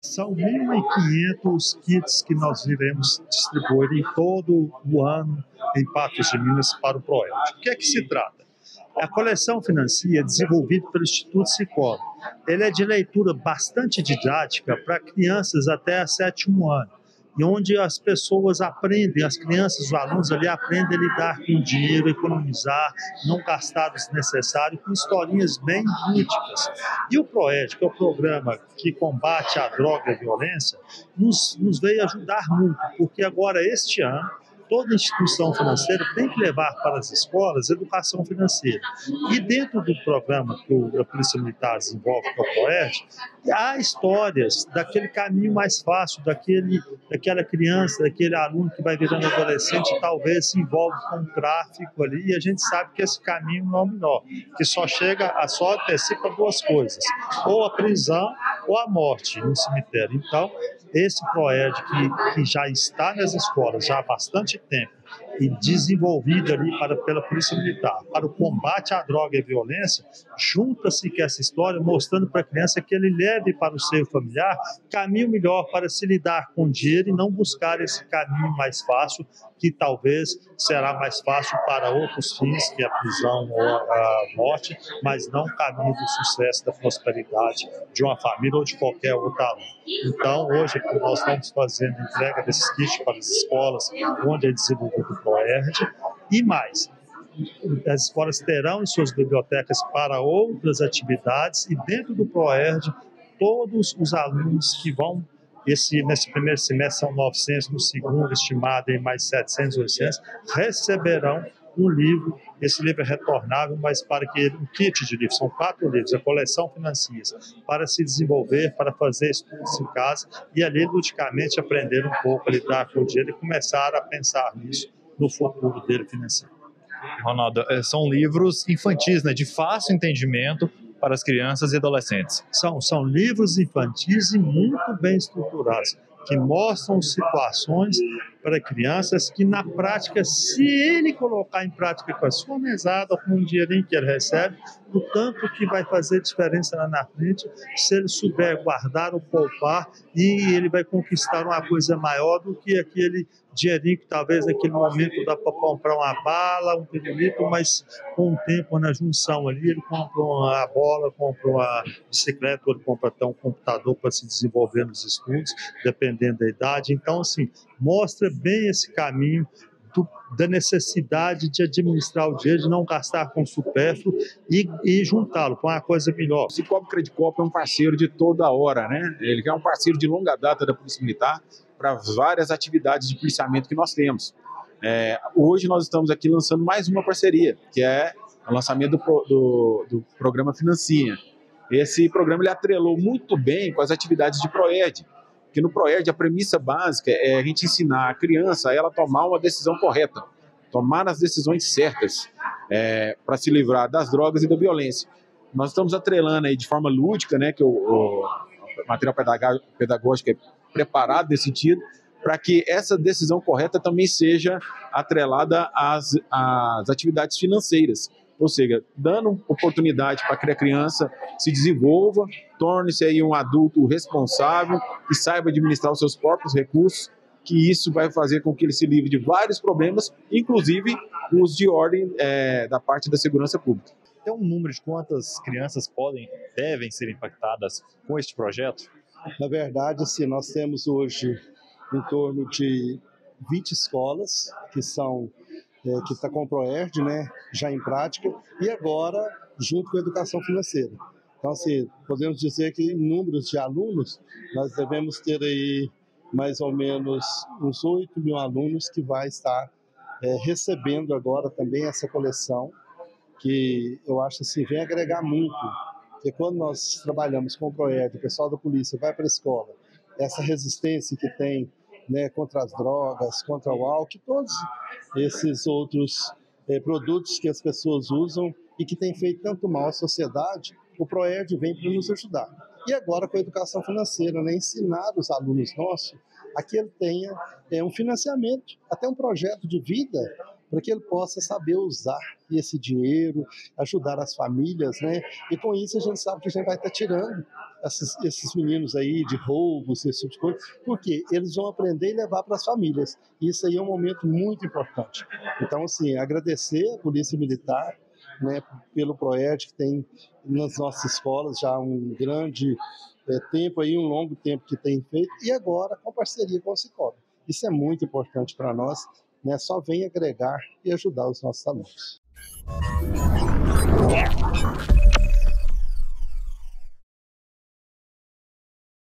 São 1.500 kits que nós iremos distribuir em todo o ano em Patos de Minas para o PROERD. O que é que se trata? A coleção financia é desenvolvida pelo Instituto Sicoob. Ele é de leitura bastante didática para crianças até o 7º ano, e onde as pessoas aprendem, as crianças, os alunos ali aprendem a lidar com dinheiro, economizar, não gastar o desnecessário, com historinhas bem lúdicas. E o PROERD, que é o programa que combate a droga e a violência, nos veio ajudar muito, porque agora, este ano, toda instituição financeira tem que levar para as escolas educação financeira. E dentro do programa que a Polícia Militar desenvolve, que é o PROERD, há histórias daquele caminho mais fácil, daquela criança, daquele aluno que vai virando adolescente e talvez se envolve com o tráfico ali, e a gente sabe que esse caminho não é o menor, que só antecipa duas coisas, ou a prisão ou a morte no cemitério. Então, esse PROERD que já está nas escolas já há bastante tempo e desenvolvido ali pela Polícia Militar para o combate à droga e à violência, junta-se com essa história mostrando para a criança que ele leve para o seio familiar caminho melhor para se lidar com o dinheiro e não buscar esse caminho mais fácil, que talvez será mais fácil para outros fins, que é a prisão ou a morte, mas não o caminho do sucesso, da prosperidade de uma família ou de qualquer outro aluno. Então, hoje nós estamos fazendo entrega desses kits para as escolas, onde é desenvolvido o PROERD, e mais. As escolas terão em suas bibliotecas para outras atividades, e dentro do PROERD, todos os alunos que vão, nesse primeiro semestre são 900, no segundo estimado em mais 700, 800, receberão um livro. Esse livro é retornável, mas para que um kit de livros, são 4 livros, a coleção financia, para se desenvolver, para fazer estudos em casa e ali ludicamente aprender um pouco a lidar com o dinheiro e começar a pensar nisso no futuro dele financeiro. Ronaldo, são livros infantis, né, de fácil entendimento para as crianças e adolescentes. São livros infantis e muito bem estruturados, que mostram situações para crianças que, na prática, se ele colocar em prática com a sua mesada, com o dinheirinho que ele recebe, o tanto que vai fazer diferença lá na frente, se ele souber guardar ou poupar, e ele vai conquistar uma coisa maior do que aquele dinheirinho que talvez naquele momento dá para comprar uma bala, um pirulito, mas com o tempo na junção ali, ele compra uma bola, compra uma bicicleta, ou ele compra até um computador para se desenvolver nos estudos, dependendo da idade. Então, assim, mostra bem esse caminho da necessidade de administrar o dinheiro, de não gastar com supérfluo e juntá-lo com uma coisa melhor. O Sicoob Credicorp é um parceiro de toda hora, né? Ele é um parceiro de longa data da Polícia Militar para várias atividades de policiamento que nós temos. Hoje nós estamos aqui lançando mais uma parceria, que é o lançamento do programa Financia. Esse programa ele atrelou muito bem com as atividades de PROERD, que no PROERD a premissa básica é a gente ensinar a criança a ela tomar uma decisão correta, tomar as decisões certas para se livrar das drogas e da violência. Nós estamos atrelando aí de forma lúdica, né, que o material pedagógico é preparado nesse sentido, para que essa decisão correta também seja atrelada às atividades financeiras. Ou seja, dando oportunidade para que a criança se desenvolva, torne-se aí um adulto responsável, que saiba administrar os seus próprios recursos, que isso vai fazer com que ele se livre de vários problemas, inclusive os de ordem da parte da segurança pública. Tem um número de quantas crianças devem ser impactadas com este projeto? Na verdade, assim, nós temos hoje em torno de 20 escolas que está com o PROERD, né, já em prática, e agora junto com a educação financeira. Então, assim, podemos dizer que em números de alunos, nós devemos ter aí mais ou menos uns 8 mil alunos que vai estar recebendo agora também essa coleção, que eu acho assim, vem agregar muito, porque quando nós trabalhamos com o PROERD, o pessoal da polícia vai para a escola, essa resistência que tem, né, contra as drogas, contra o álcool, todos esses outros produtos que as pessoas usam e que têm feito tanto mal à sociedade, o PROERD vem para nos ajudar. E agora com a educação financeira, né, ensinar os alunos nossos a que ele tenha um financiamento, até um projeto de vida para que ele possa saber usar esse dinheiro, ajudar as famílias, né? E com isso a gente sabe que a gente vai estar tirando esses meninos aí de roubos, esse tipo de coisa, porque eles vão aprender e levar para as famílias. Isso aí é um momento muito importante. Então, assim, agradecer a Polícia Militar, né, pelo PROERD que tem nas nossas escolas já um grande tempo aí, um longo tempo que tem feito, e agora com parceria com o Sicoob. Isso é muito importante para nós, né? Só vem agregar e ajudar os nossos alunos.